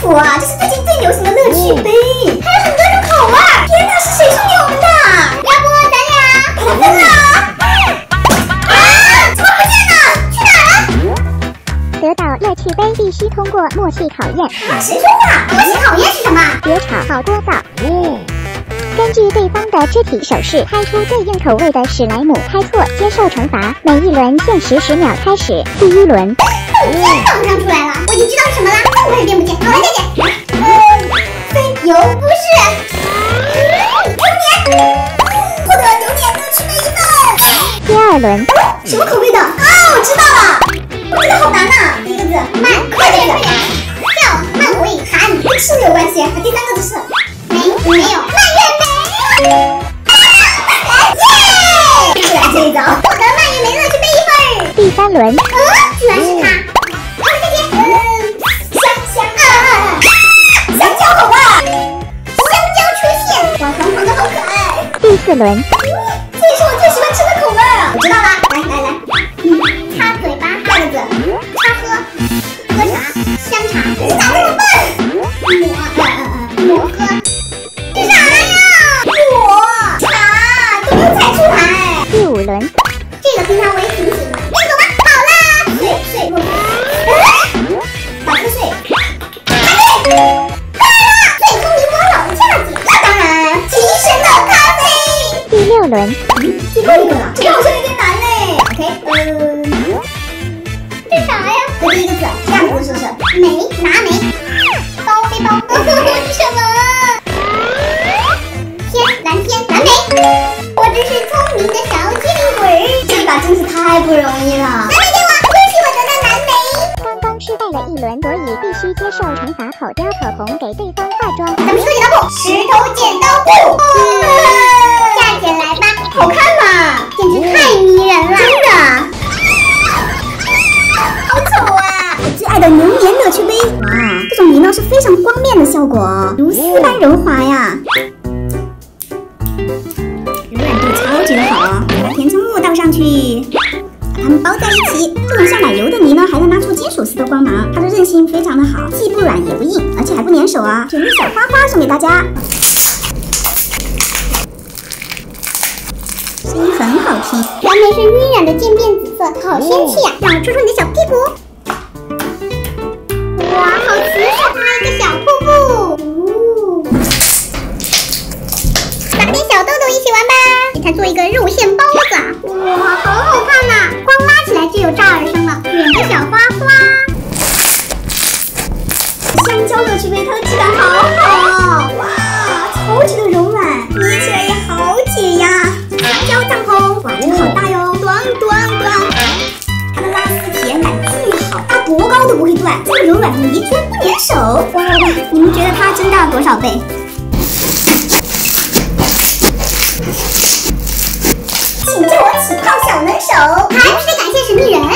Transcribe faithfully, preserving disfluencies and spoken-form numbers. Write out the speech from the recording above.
服啊，这是最近最流行的乐趣杯，还有很多种口味。天哪，是谁送给我们的？要不咱俩把它分了？啊！怎么不见了？去哪了？ 得到乐趣杯必须通过默契考验。 啊，谁说的？默契考验是什么？ 别吵，好聒噪。哦。根据对方的肢体手势猜出对应口味的史莱姆，猜错接受惩罚。每一轮限时十秒开始。第一轮。 真榜上出来了，我已经知道是什么了，这么快就变不见。好来，姐姐。呃，飞油不是。榴莲，获得榴莲乐趣杯一份。 第二轮。 什么口味的？啊，我知道了。我觉得好难呐。第一个字慢，快点快点。叫慢为寒，跟吃有关系。第三个字是没没有蔓越莓。耶！就来这一招，获得蔓越莓乐趣杯一份。 第三轮。 呃，居然是它。好，姐姐。嗯，香香啊，香蕉口味。香蕉出现，哇，黄黄的好可爱。 第四轮。 这也是我最喜欢吃的口味儿。我知道了，来来来，嗯，擦嘴巴，第二个字，擦喝，喝茶，香茶。你咋这么笨？抹，呃呃呃，抹喝。这啥呀？抹茶，都没有猜出来。 第五轮。 这个平常我也挺喜欢。那个走吧，好啦，睡睡梦。嗯，打瞌睡。咖啡。快啦！最聪明我老架子，那当然，提神的咖啡。 第六轮。 最后一个了，这个好像有点难嘞。OK， 嗯，这啥呀？这第一个字，这样子是不是？梅，拿梅，包背包，是什么？天，蓝天，蓝莓。我真是聪明的小机灵鬼，这把真是太不容易了。蓝莓给我，恭喜我得到蓝莓。 刚刚失败了一轮，所以必须接受惩罚，口叼口红给对方化妆。 咱们石头剪刀布，石头剪刀布。下剪来吧，好看吗？简直太迷人了，真的。好丑啊！我最爱的牛年乐趣杯，哇，这种泥呢是非常光面的效果哦，如丝般柔滑呀，柔软度超级的好哦。把填充物倒上去，把它们包在一起。这种像奶油的泥呢，还能拿出金属丝的光芒，它的韧性非常的好，既不软也不硬，而且还不粘手啊。整个小花花送给大家。声音很好听，蓝莓是晕染的渐变紫色，好仙气呀！让我戳戳你的小屁股。哇，好慈祥啊，一个小瀑布。哦，打点小豆豆一起玩吧，给它做一个肉馅包子。哇，好好看呐，光拉起来就有炸耳声了，两个小花花。香蕉乐趣杯，它的质感好好哦，哇，超级的柔软，捏起来也好解压。香蕉帐篷，哇，这个好大哟，端端端。它的拉丝铁感巨好，它多高都不会断，这么柔软的泥居然不粘手，哇哇哇！你们觉得它增大了多少倍？请叫我起泡小能手，还不是得感谢神秘人。